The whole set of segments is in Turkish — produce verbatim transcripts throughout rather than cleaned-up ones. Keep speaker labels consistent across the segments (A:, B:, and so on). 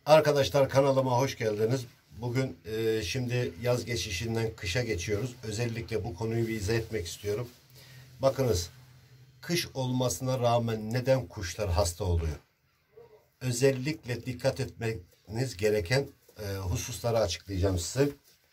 A: Arkadaşlar kanalıma hoş geldiniz. Bugün e, şimdi yaz geçişinden kışa geçiyoruz. Özellikle bu konuyu bir izah etmek istiyorum. Bakınız, kış olmasına rağmen neden kuşlar hasta oluyor? Özellikle dikkat etmeniz gereken e, hususları açıklayacağım size.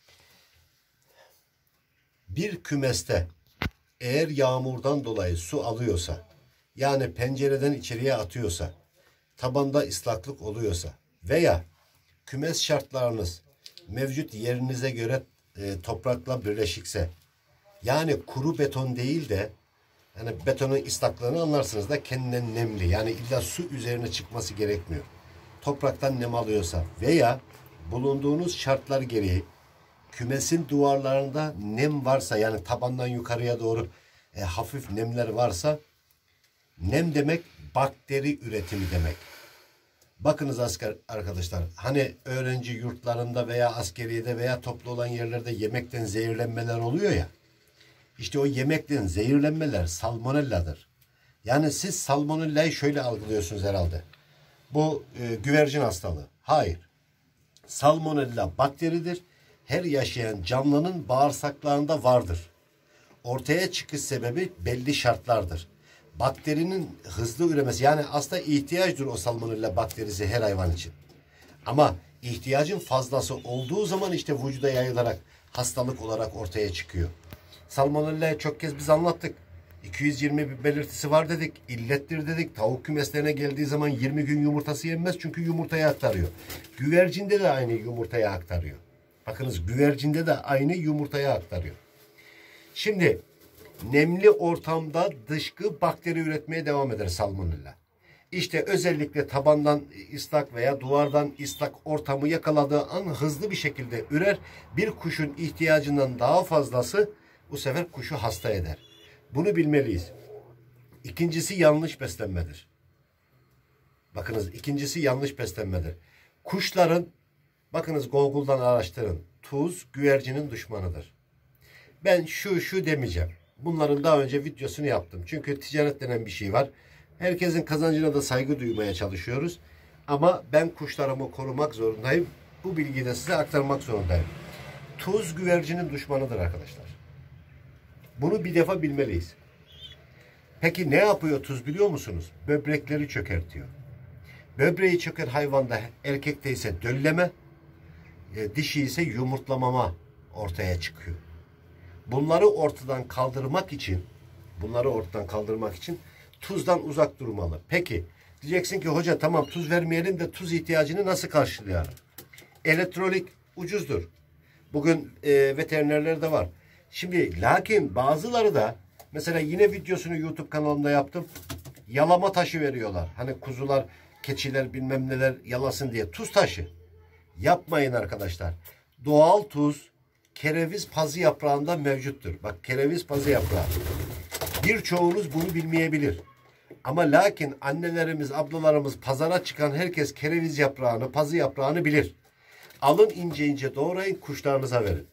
A: Bir kümeste eğer yağmurdan dolayı su alıyorsa, yani pencereden içeriye atıyorsa, tabanda ıslaklık oluyorsa veya kümes şartlarınız mevcut yerinize göre e, toprakla birleşikse, yani kuru beton değil de yani betonun ıslaklığını anlarsınız da kendinden nemli, yani illa su üzerine çıkması gerekmiyor. Topraktan nem alıyorsa veya bulunduğunuz şartlar gereği kümesin duvarlarında nem varsa, yani tabandan yukarıya doğru e, hafif nemler varsa, nem demek bakteri üretimi demek. Bakınız asker arkadaşlar, hani öğrenci yurtlarında veya askeriyede veya toplu olan yerlerde yemekten zehirlenmeler oluyor ya. İşte o yemekten zehirlenmeler salmonelladır. Yani siz salmonellayı şöyle algılıyorsunuz herhalde. Bu e, güvercin hastalığı. Hayır. Salmonella bakteridir. Her yaşayan canlının bağırsaklarında vardır. Ortaya çıkış sebebi belli şartlardır. Bakterinin hızlı üremesi, yani aslında ihtiyaçtır o salmonella bakterisi her hayvan için. Ama ihtiyacın fazlası olduğu zaman işte vücuda yayılarak hastalık olarak ortaya çıkıyor. Salmonella'yı çok kez biz anlattık. iki yüz yirmi bir belirtisi var dedik. İllettir dedik. Tavuk kümeslerine geldiği zaman yirmi gün yumurtası yenmez çünkü yumurtaya aktarıyor. Güvercinde de aynı yumurtaya aktarıyor. Bakınız, güvercinde de aynı yumurtaya aktarıyor. Şimdi nemli ortamda dışkı bakteri üretmeye devam eder salmonella. İşte özellikle tabandan ıslak veya duvardan ıslak ortamı yakaladığı an hızlı bir şekilde ürer. Bir kuşun ihtiyacından daha fazlası bu sefer kuşu hasta eder. Bunu bilmeliyiz. İkincisi yanlış beslenmedir. Bakınız, ikincisi yanlış beslenmedir. Kuşların, bakınız Google'dan araştırın. Tuz güvercinin düşmanıdır. Ben şu şu demeyeceğim. Bunların daha önce videosunu yaptım. Çünkü ticaret denen bir şey var. Herkesin kazancına da saygı duymaya çalışıyoruz. Ama ben kuşlarımı korumak zorundayım. Bu bilgiyi de size aktarmak zorundayım. Tuz güvercinin düşmanıdır arkadaşlar. Bunu bir defa bilmeliyiz. Peki ne yapıyor tuz biliyor musunuz? Böbrekleri çökertiyor. Böbreği çöken hayvanda, erkekte ise dölleme, dişi ise yumurtlamama ortaya çıkıyor. Bunları ortadan kaldırmak için, bunları ortadan kaldırmak için tuzdan uzak durmalı. Peki diyeceksin ki hoca tamam tuz vermeyelim de tuz ihtiyacını nasıl karşılayalım? Elektrolit ucuzdur. Bugün e, veterinerlerde var. Şimdi lakin bazıları da, mesela yine videosunu YouTube kanalımda yaptım. Yalama taşı veriyorlar. Hani kuzular, keçiler bilmem neler yalasın diye. Tuz taşı. Yapmayın arkadaşlar. Doğal tuz kereviz pazı yaprağında mevcuttur. Bak, kereviz pazı yaprağı. Birçoğunuz bunu bilmeyebilir. Ama lakin annelerimiz, ablalarımız, pazara çıkan herkes kereviz yaprağını, pazı yaprağını bilir. Alın ince ince doğrayın, kuşlarınıza verin.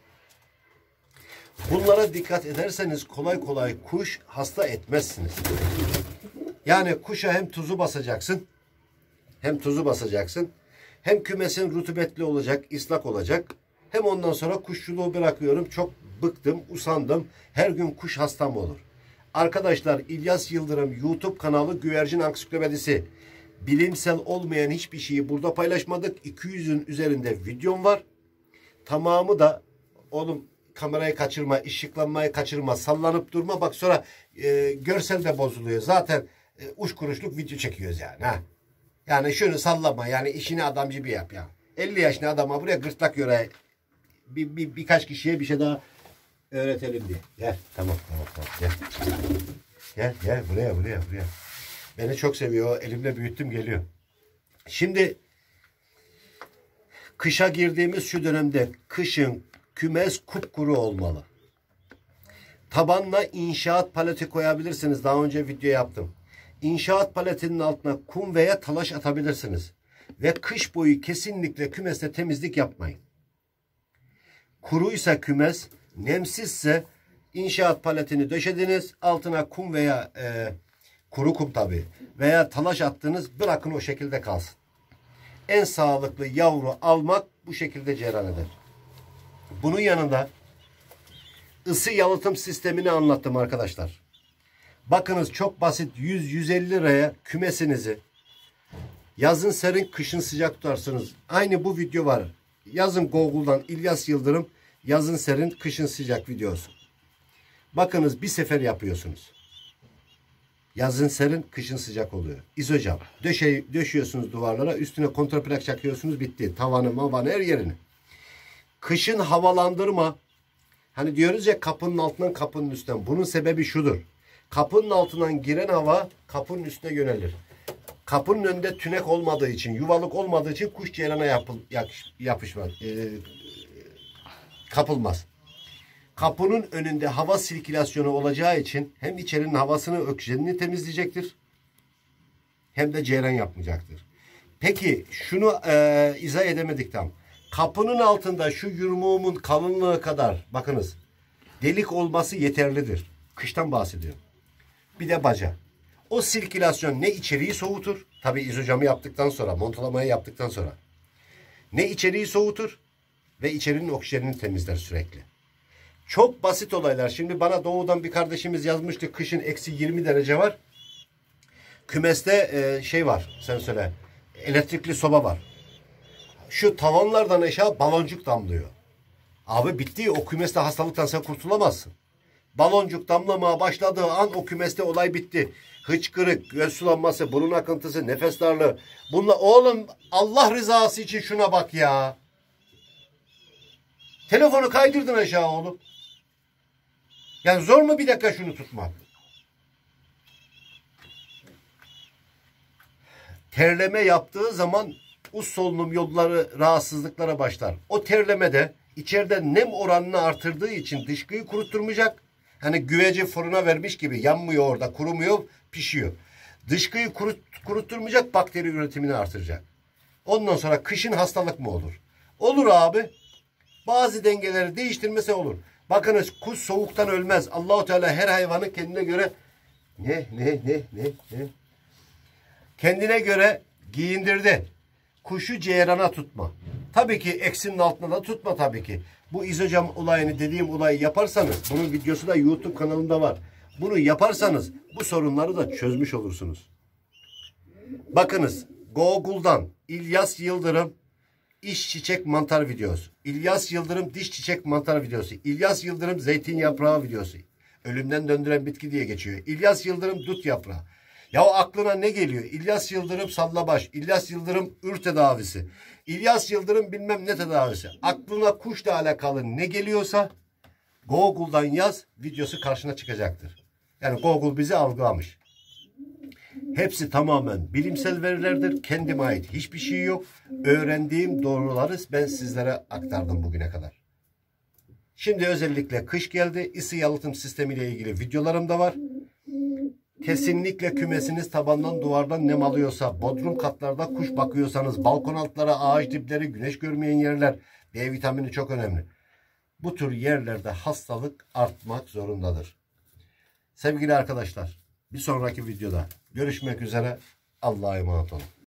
A: Bunlara dikkat ederseniz kolay kolay kuş hasta etmezsiniz. Yani kuşa hem tuzu basacaksın, hem tuzu basacaksın, hem kümesin rutubetli olacak, ıslak olacak. Hem ondan sonra kuşçuluğu bırakıyorum. Çok bıktım, usandım. Her gün kuş hastam olur. Arkadaşlar, İlyas Yıldırım YouTube kanalı Güvercin Ansiklopedisi. Bilimsel olmayan hiçbir şeyi burada paylaşmadık. iki yüzün üzerinde videom var. Tamamı da oğlum kamerayı kaçırma, ışıklanmayı kaçırma, sallanıp durma. Bak sonra e, görsel de bozuluyor. Zaten e, uç kuruşluk video çekiyoruz yani. Ha? Yani şunu sallama, yani işini adamcı bir yap ya. elli yaşında adama buraya gırtlak yöre bir, bir, birkaç kişiye bir şey daha öğretelim diye. Gel, tamam, tamam, tamam, gel. Gel, gel, buraya, buraya, buraya. Beni çok seviyor, elimle büyüttüm, geliyor. Şimdi kışa girdiğimiz şu dönemde kışın kümes kupkuru olmalı. Tabanla inşaat paleti koyabilirsiniz. Daha önce video yaptım. İnşaat paletinin altına kum veya talaş atabilirsiniz. Ve kış boyu kesinlikle kümeste temizlik yapmayın. Kuruysa kümes, nemsizse inşaat paletini döşediniz. Altına kum veya e, kuru kum tabi veya talaş attınız, bırakın o şekilde kalsın. en sağlıklı yavru almak bu şekilde cereyan eder. Bunun yanında ısı yalıtım sistemini anlattım arkadaşlar. Bakınız çok basit, yüz yüz elli liraya kümesinizi yazın serin kışın sıcak tutarsınız. Aynı bu video var. Yazın Google'dan İlyas Yıldırım yazın serin kışın sıcak videosu. Bakınız bir sefer yapıyorsunuz. Yazın serin kışın sıcak oluyor. İzocam döşe, döşüyorsunuz duvarlara, üstüne kontraplak çakıyorsunuz, bitti. Tavanı mavanı her yerini. Kışın havalandırma. Hani diyoruz ya kapının altından kapının üstten. Bunun sebebi şudur. Kapının altından giren hava kapının üstüne yönelir. Kapının önünde tünek olmadığı için, yuvalık olmadığı için kuş ceyrana yapıl, yapışmaz. E, kapılmaz. Kapının önünde hava sirkülasyonu olacağı için hem içerinin havasını, oksijenini temizleyecektir. Hem de ceyran yapmayacaktır. Peki şunu e, izah edemedik tam. Kapının altında şu yumruğumun kalınlığı kadar bakınız delik olması yeterlidir. Kıştan bahsediyorum. Bir de baca. O sirkülasyon ne içeriği soğutur. Tabi izocamı yaptıktan sonra, montalamayı yaptıktan sonra. Ne içeriği soğutur ve içerinin oksijenini temizler sürekli. Çok basit olaylar. Şimdi bana doğudan bir kardeşimiz yazmıştı. Kışın eksi yirmi derece var. Kümeste e, şey var. Sen söyle. Elektrikli soba var. Şu tavanlardan aşağı baloncuk damlıyor. Abi bitti. O kümeste hastalıktan sen kurtulamazsın. Baloncuk damlamaya başladığı an o kümeste olay bitti. Hıçkırık, göz sulanması, burun akıntısı, nefes darlığı. Bunlar oğlum Allah rızası için şuna bak ya. Telefonu kaydırdın aşağı oğlum. Yani zor mu bir dakika şunu tutmak? Terleme yaptığı zaman uz solunum yolları rahatsızlıklara başlar. O terlemede içeride nem oranını artırdığı için dışkıyı kurutturmayacak. Hani güveci fırına vermiş gibi yanmıyor orada, kurumuyor, pişiyor. Dışkıyı kurut, kurutturmayacak, bakteri üretimini artıracak. Ondan sonra kışın hastalık mı olur? Olur abi. Bazı dengeleri değiştirmese olur. Bakınız kuş soğuktan ölmez. Allahu Teala her hayvanı kendine göre ne ne ne ne ne kendine göre giyindirdi. Kuşu ceyrana tutma. Tabii ki eksinin altına da tutma tabii ki. Bu izocam olayını dediğim olayı yaparsanız, bunun videosu da YouTube kanalımda var. Bunu yaparsanız bu sorunları da çözmüş olursunuz. Bakınız Google'dan İlyas Yıldırım İş çiçek mantar videosu. İlyas Yıldırım diş çiçek mantar videosu. İlyas Yıldırım zeytin yaprağı videosu. Ölümden döndüren bitki diye geçiyor. İlyas Yıldırım dut yaprağı. Ya aklına ne geliyor? İlyas Yıldırım sallabaş. İlyas Yıldırım ür tedavisi. İlyas Yıldırım bilmem ne tedavisi. Aklına kuşla alakalı ne geliyorsa Google'dan yaz, videosu karşına çıkacaktır. Yani Google bizi algılamış. Hepsi tamamen bilimsel verilerdir. Kendime ait hiçbir şey yok. Öğrendiğim doğruları ben sizlere aktardım bugüne kadar. Şimdi özellikle kış geldi. Isı yalıtım sistemiyle ilgili videolarım da var. Kesinlikle kümesiniz tabandan duvardan nem alıyorsa, bodrum katlarda kuş bakıyorsanız, balkon altları, ağaç dipleri, güneş görmeyen yerler, B vitamini çok önemli. Bu tür yerlerde hastalık artmak zorundadır. Sevgili arkadaşlar, bir sonraki videoda görüşmek üzere. Allah'a emanet olun.